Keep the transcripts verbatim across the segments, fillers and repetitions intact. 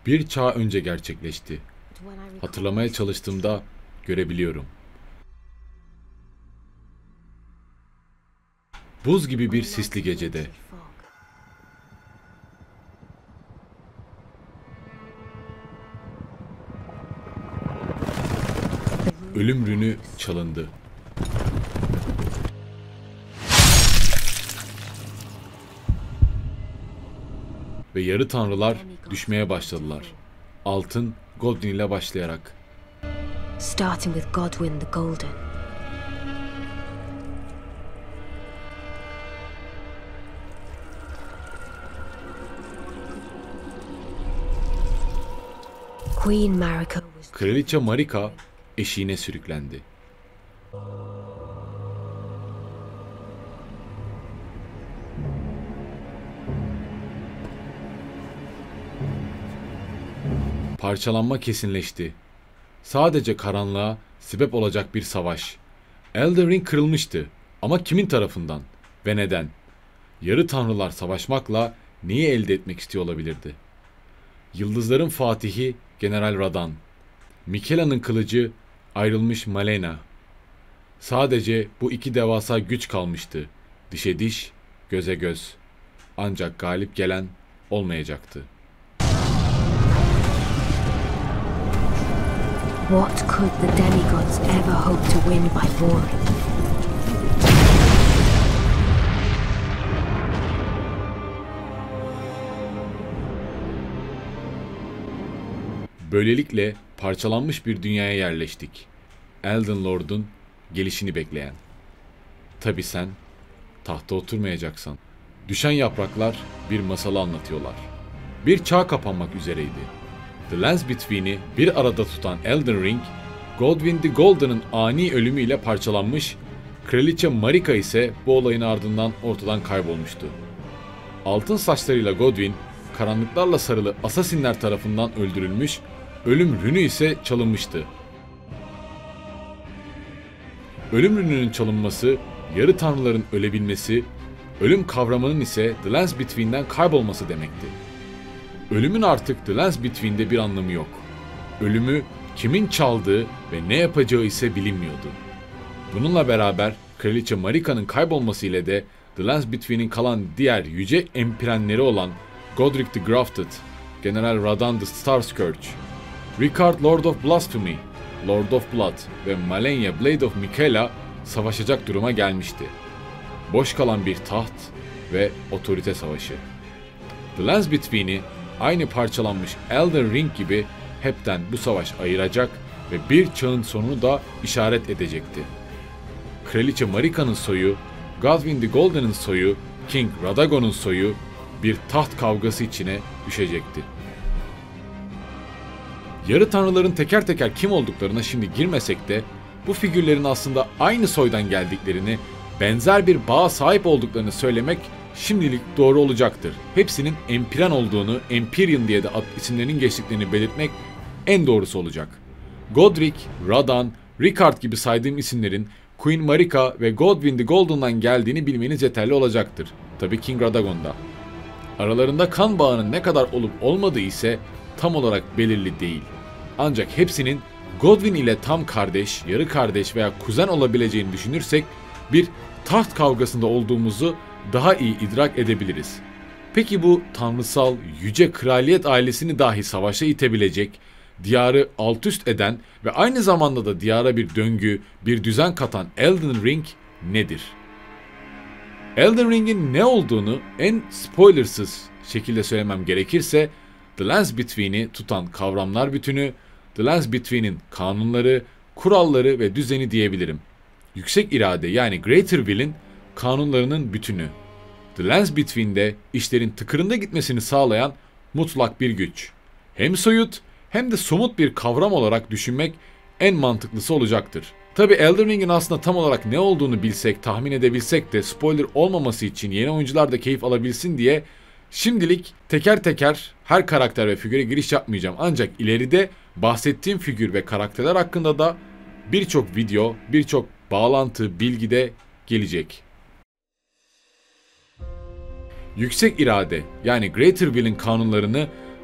Bir çağ önce gerçekleşti. Hatırlamaya çalıştığımda görebiliyorum. Buz gibi bir sisli gecede. Ölüm rünü çalındı. Ve yarı tanrılar düşmeye başladılar. Altın Godwyn ile başlayarak. Starting with Godwyn the Golden. Queen Marika was Kraliçe Marika eşiğine sürüklendi. Parçalanma kesinleşti. Sadece karanlığa sebep olacak bir savaş. Elden Ring kırılmıştı. Ama kimin tarafından? Ve neden? Yarı tanrılar savaşmakla neyi elde etmek istiyor olabilirdi? Yıldızların fatihi General Radahn. Mikela'nın kılıcı ayrılmış Malenia. Sadece bu iki devasa güç kalmıştı. Dişe diş, göze göz. Ancak galip gelen olmayacaktı. What could the demigods ever hope to win by warring? Böylelikle parçalanmış bir dünyaya yerleştik. Elden Lord'un gelişini bekleyen. Tabi sen tahta oturmayacaksan. Düşen yapraklar bir masalı anlatıyorlar. Bir çağ kapanmak üzereydi. The Lands Between'i bir arada tutan Elden Ring, Godwyn the Golden'ın ani ölümüyle parçalanmış, Kraliçe Marika ise bu olayın ardından ortadan kaybolmuştu. Altın saçlarıyla Godwyn, karanlıklarla sarılı asasinler tarafından öldürülmüş, ölüm rünü ise çalınmıştı. Ölüm rününün çalınması, yarı tanrıların ölebilmesi, ölüm kavramının ise The Lands Between'den kaybolması demekti. Ölümün artık The Lands Between'de bir anlamı yok. Ölümü kimin çaldığı ve ne yapacağı ise bilinmiyordu. Bununla beraber Kraliçe Marika'nın kaybolması ile de The Lands Between'in kalan diğer yüce empirenleri olan Godric the Grafted, General Radahn the Starscourge, Ricard Lord of Blasphemy, Lord of Blood ve Malenia Blade of Miquella savaşacak duruma gelmişti. Boş kalan bir taht ve otorite savaşı. The Lands Between'i aynı parçalanmış Elden Ring gibi hepten bu savaş ayıracak ve bir çağın sonunu da işaret edecekti. Kraliçe Marika'nın soyu, Godwyn the Golden'ın soyu, King Radagon'un soyu bir taht kavgası içine düşecekti. Yarı tanrıların teker teker kim olduklarına şimdi girmesek de bu figürlerin aslında aynı soydan geldiklerini, benzer bir bağa sahip olduklarını söylemek şimdilik doğru olacaktır. Hepsinin Empiren olduğunu, Empyrean diye de isimlerinin geçtiklerini belirtmek en doğrusu olacak. Godric, Radahn, Ricard gibi saydığım isimlerin Queen Marika ve Godwyn the Golden'dan geldiğini bilmeniz yeterli olacaktır. Tabii King Radagon'da. Aralarında kan bağının ne kadar olup olmadığı ise tam olarak belirli değil. Ancak hepsinin Godwyn ile tam kardeş, yarı kardeş veya kuzen olabileceğini düşünürsek bir taht kavgasında olduğumuzu daha iyi idrak edebiliriz. Peki bu tanrısal yüce kraliyet ailesini dahi savaşa itebilecek, diyarı alt üst eden ve aynı zamanda da diyara bir döngü, bir düzen katan Elden Ring nedir? Elden Ring'in ne olduğunu en spoilersız şekilde söylemem gerekirse, The Lands Between'i tutan kavramlar bütünü, The Lands Between'in kanunları, kuralları ve düzeni diyebilirim. Yüksek irade yani Greater Will'in kanunlarının bütünü. The Lands Between'de işlerin tıkırında gitmesini sağlayan mutlak bir güç. Hem soyut hem de somut bir kavram olarak düşünmek en mantıklısı olacaktır. Tabi Elden Ring'in aslında tam olarak ne olduğunu bilsek, tahmin edebilsek de spoiler olmaması için yeni oyuncular da keyif alabilsin diye şimdilik teker teker her karakter ve figüre giriş yapmayacağım. Ancak ileride bahsettiğim figür ve karakterler hakkında da birçok video, birçok bağlantı, bilgi de gelecek. Yüksek irade yani Greater Will'in kanunlarını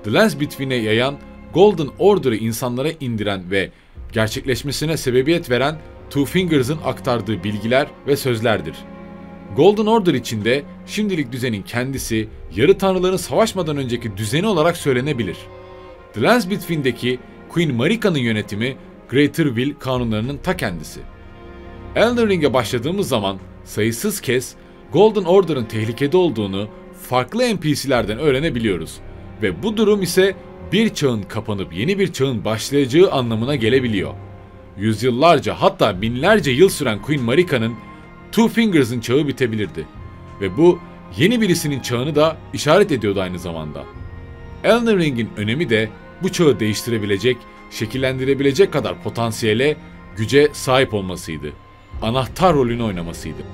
The Lands Between'e yayan, Golden Order'ı insanlara indiren ve gerçekleşmesine sebebiyet veren Two Fingers'ın aktardığı bilgiler ve sözlerdir. Golden Order içinde şimdilik düzenin kendisi, yarı tanrıların savaşmadan önceki düzeni olarak söylenebilir. The Lands Between'deki Queen Marika'nın yönetimi, Greater Will kanunlarının ta kendisi. Elden Ring'e başladığımız zaman sayısız kez Golden Order'ın tehlikede olduğunu farklı N P C'lerden öğrenebiliyoruz ve bu durum ise bir çağın kapanıp yeni bir çağın başlayacağı anlamına gelebiliyor. Yüzyıllarca, hatta binlerce yıl süren Queen Marika'nın Two Fingers'ın çağı bitebilirdi ve bu yeni birisinin çağını da işaret ediyordu aynı zamanda. Elden Ring'in önemi de bu çağı değiştirebilecek, şekillendirebilecek kadar potansiyele, güce sahip olmasıydı. Anahtar rolünü oynamasıydı.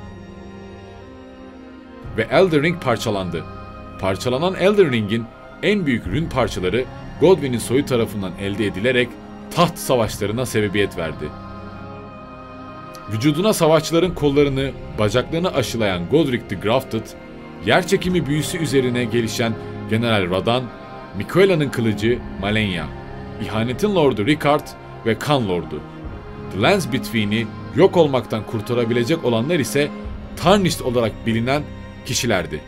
Ve Elden Ring parçalandı. Parçalanan Elden Ring'in en büyük rün parçaları Godwin'in soyu tarafından elde edilerek taht savaşlarına sebebiyet verdi. Vücuduna savaşçıların kollarını, bacaklarını aşılayan Godric the Grafted, yerçekimi büyüsü üzerine gelişen General Radahn, Miquella'nın kılıcı Malenia, İhanetin Lordu Ricard ve Kan Lordu. The Lands Between'i yok olmaktan kurtarabilecek olanlar ise Tarnished olarak bilinen kişilerdi.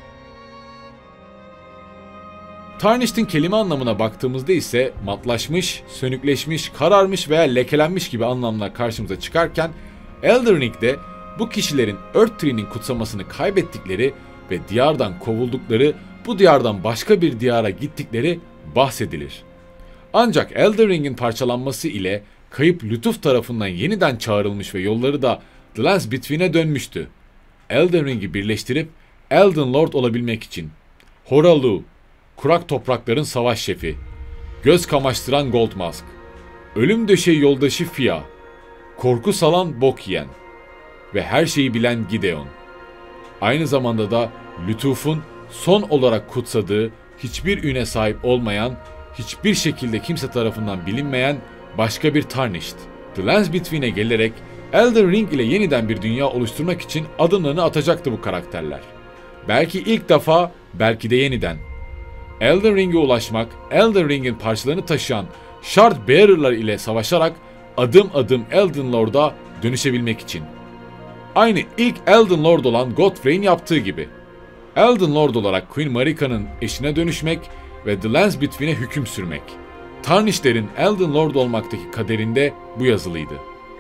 Tarnished'in kelime anlamına baktığımızda ise matlaşmış, sönükleşmiş, kararmış veya lekelenmiş gibi anlamlar karşımıza çıkarken Elden Ring'de bu kişilerin Earth Tree'nin kutsamasını kaybettikleri ve diyardan kovuldukları, bu diyardan başka bir diyara gittikleri bahsedilir. Ancak Elden Ring'in parçalanması ile kayıp Lütuf tarafından yeniden çağrılmış ve yolları da The Lands Between'e dönmüştü. Elden Ring'i birleştirip Elden Lord olabilmek için Horalu, kurak toprakların savaş şefi, göz kamaştıran Goldmask, ölüm döşeği yoldaşı Fia, korku salan bok yiyen ve her şeyi bilen Gideon. Aynı zamanda da Lütuf'un son olarak kutsadığı, hiçbir üne sahip olmayan, hiçbir şekilde kimse tarafından bilinmeyen başka bir Tarnished. The Lands Between'e gelerek Elden Ring ile yeniden bir dünya oluşturmak için adımlarını atacaktı bu karakterler. Belki ilk defa, belki de yeniden. Elden Ring'e ulaşmak, Elden Ring'in parçalarını taşıyan Shard Bearer'lar ile savaşarak adım adım Elden Lord'a dönüşebilmek için. Aynı ilk Elden Lord olan Godfrey'in yaptığı gibi. Elden Lord olarak Queen Marika'nın eşine dönüşmek ve The Lands Between'e hüküm sürmek. Tarnished'lerin Elden Lord olmaktaki kaderinde bu yazılıydı.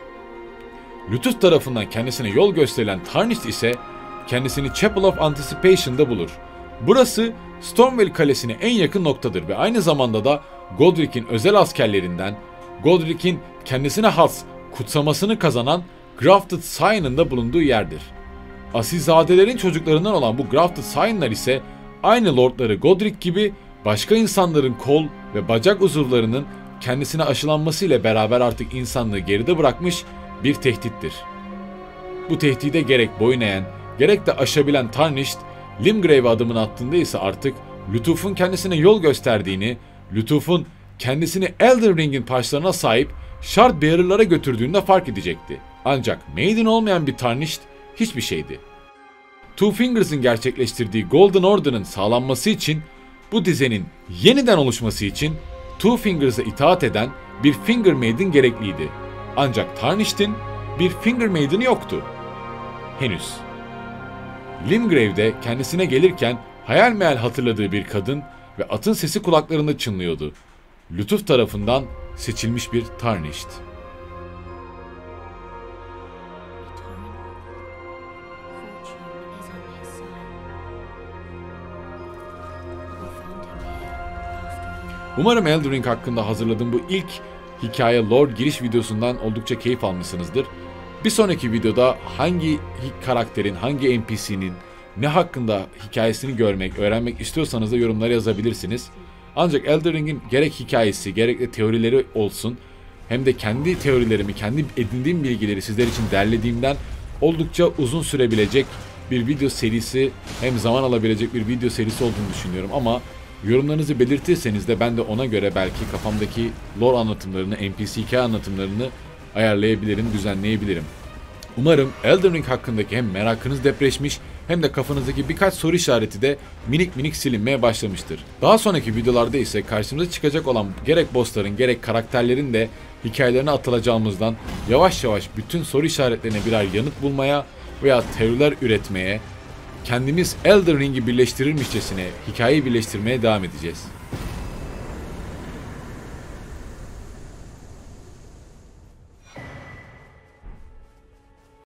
Lütuf tarafından kendisine yol gösterilen Tarnished ise kendisini Chapel of Anticipation'da bulur. Burası Stormveil Kalesi'ne en yakın noktadır ve aynı zamanda da Godric'in özel askerlerinden, Godric'in kendisine has kutsamasını kazanan Grafted Scion'ın da bulunduğu yerdir. Asilzadelerin çocuklarından olan bu Grafted Scion'lar ise aynı lordları Godric gibi başka insanların kol ve bacak uzuvlarının kendisine aşılanması ile beraber artık insanlığı geride bırakmış bir tehdittir. Bu tehdide gerek boyun eğen, gerek de aşabilen Tarnished, Limgrave adımını attığında ise artık Lütuf'un kendisine yol gösterdiğini, Lütuf'un kendisini Elden Ring'in parçalarına sahip Shard Bearer'lara götürdüğünde fark edecekti. Ancak Maiden olmayan bir Tarnished hiçbir şeydi. Two Fingers'ın gerçekleştirdiği Golden Order'ın sağlanması için, bu dizenin yeniden oluşması için Two Fingers'a itaat eden bir Finger Maiden gerekliydi. Ancak Tarnished'in bir Finger Maiden'ı yoktu. Henüz. Limgrave'de kendisine gelirken hayal meyal hatırladığı bir kadın ve atın sesi kulaklarında çınlıyordu. Lütuf tarafından seçilmiş bir Tarnished. Umarım Elden Ring hakkında hazırladığım bu ilk hikaye lore giriş videosundan oldukça keyif almışsınızdır. Bir sonraki videoda hangi karakterin, hangi N P C'nin ne hakkında hikayesini görmek, öğrenmek istiyorsanız da yorumlara yazabilirsiniz. Ancak Elden Ring'in gerek hikayesi, gerek de teorileri olsun, hem de kendi teorilerimi, kendi edindiğim bilgileri sizler için derlediğimden oldukça uzun sürebilecek bir video serisi, hem zaman alabilecek bir video serisi olduğunu düşünüyorum ama yorumlarınızı belirtirseniz de ben de ona göre belki kafamdaki lore anlatımlarını, N P C hikaye anlatımlarını ayarlayabilirim, düzenleyebilirim. Umarım Elden Ring hakkındaki hem merakınız depreşmiş hem de kafanızdaki birkaç soru işareti de minik minik silinmeye başlamıştır. Daha sonraki videolarda ise karşımıza çıkacak olan gerek bossların gerek karakterlerin de hikayelerine atılacağımızdan yavaş yavaş bütün soru işaretlerine birer yanıt bulmaya veya teoriler üretmeye, kendimiz Elden Ring'i birleştirirmişçesine hikayeyi birleştirmeye devam edeceğiz.